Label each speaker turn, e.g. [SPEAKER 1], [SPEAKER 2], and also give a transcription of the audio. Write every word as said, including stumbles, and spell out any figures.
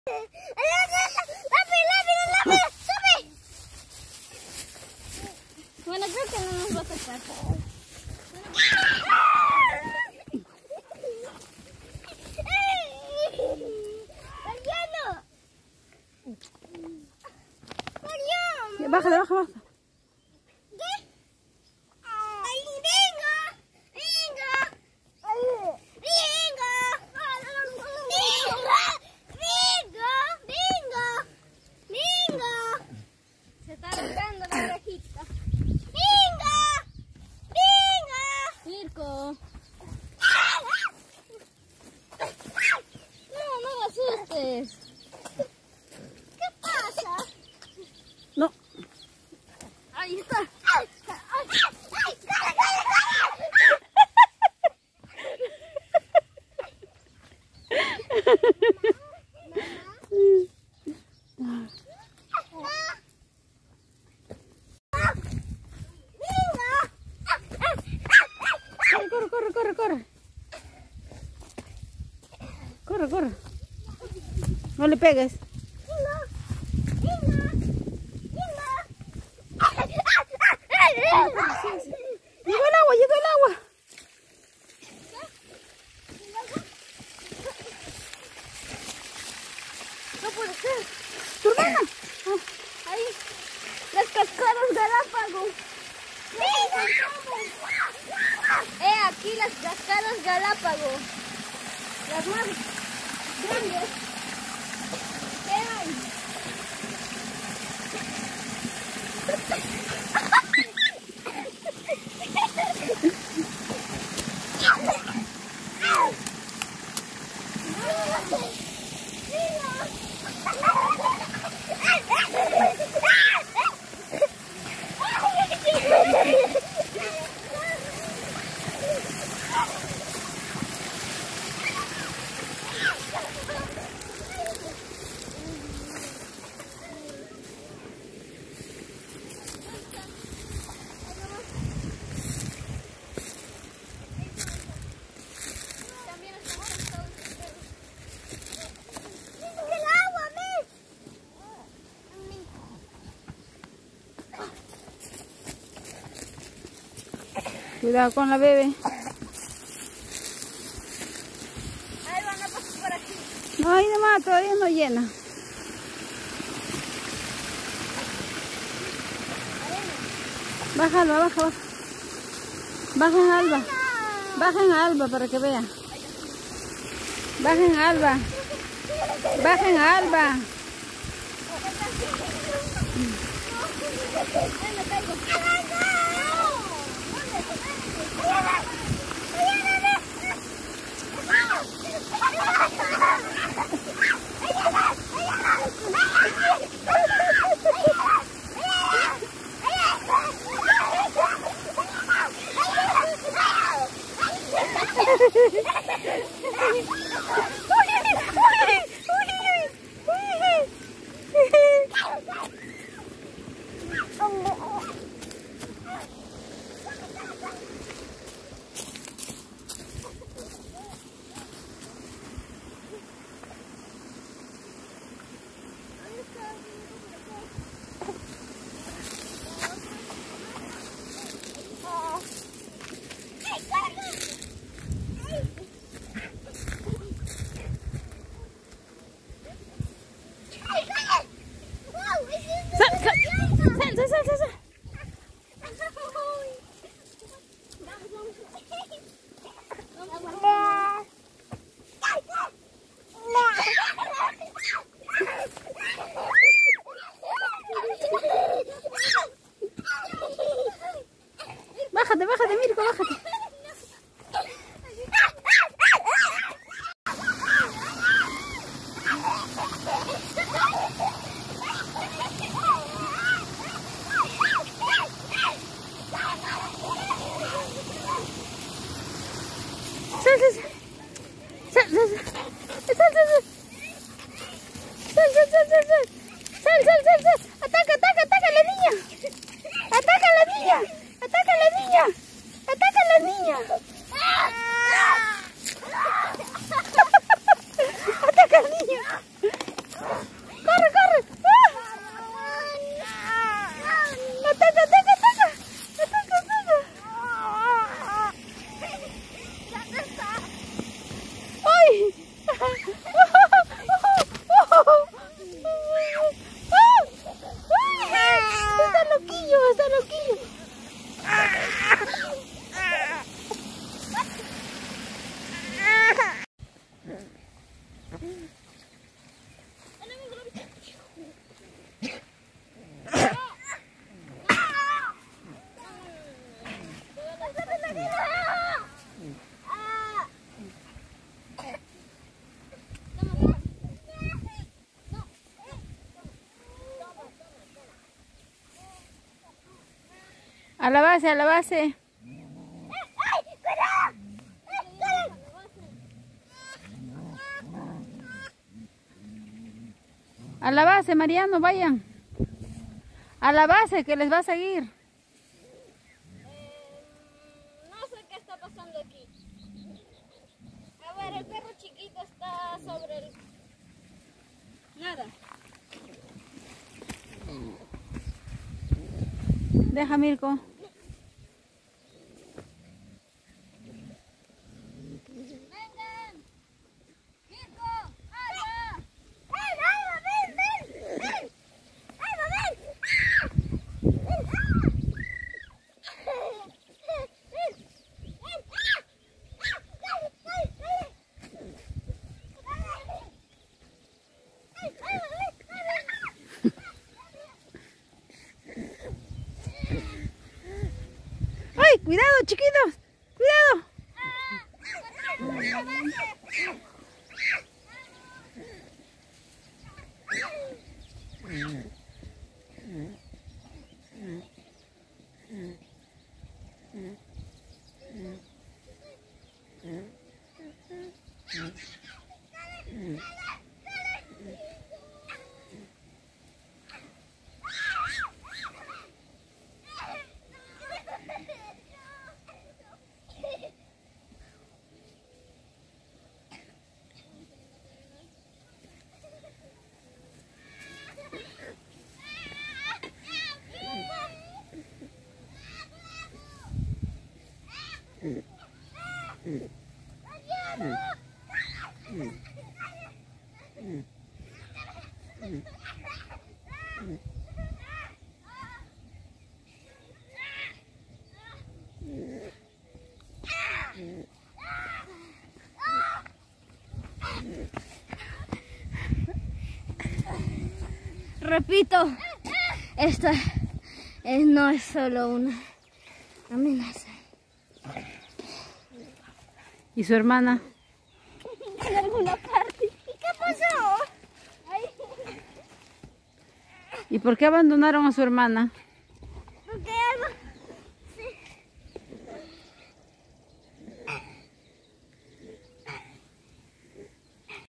[SPEAKER 1] Bueno, creo que no nos va a tocar.
[SPEAKER 2] Bájale, baja, baja.
[SPEAKER 1] Se está buscando la viejita. Mirko. No, no me asustes. ¿Qué pasa?
[SPEAKER 2] No.
[SPEAKER 1] Ahí está.
[SPEAKER 2] Corre, corre, corre, corre. Corre, corre. No le pegues. Llegó el agua, llegó el agua.
[SPEAKER 1] No puede ser.
[SPEAKER 2] ¿Tu hermana?
[SPEAKER 1] Ahí. Las cascadas Galápagos. Eh, aquí las cascadas Galápagos. Las más grandes. ¿Qué hay?
[SPEAKER 2] Cuidado con la bebé.
[SPEAKER 1] Ahí van a pasar por aquí.
[SPEAKER 2] No, ahí nomás, todavía no llena. Bájalo, baja, baja. Baja en Alba. Baja en Alba para que vea. Baja en Alba. Baja en Alba. Bájate, bájate, Mirko, bájate. Sal, sal, sal. Sal, sal, sal. Sal, sal, sal. Sal, sal, sal, sal, sal. Sal, sal, sal, sal. Ataca, ataca, ataca a la niña. Ataca a la niña. Ataca a la niña. Ataca a la niña. Ataca a la niña. la base, a la base. A la base, Mariano, vayan. A la base, que les va a seguir.
[SPEAKER 1] Eh, no sé qué está pasando aquí. A ver, el perro chiquito está sobre el... Nada.
[SPEAKER 2] Deja, Mirko.
[SPEAKER 1] Vengan. Mirko, Alba. Ven, Alba, ven, ven. Ven. Alba, ven. Ven.
[SPEAKER 2] ¡Ay, cuidado, chiquitos! ¡Cuidado!
[SPEAKER 1] Repito, esta es, no es solo una amenaza.
[SPEAKER 2] ¿Y su hermana?
[SPEAKER 1] En alguna parte. ¿Y qué pasó? Ay.
[SPEAKER 2] ¿Y por qué abandonaron a su hermana?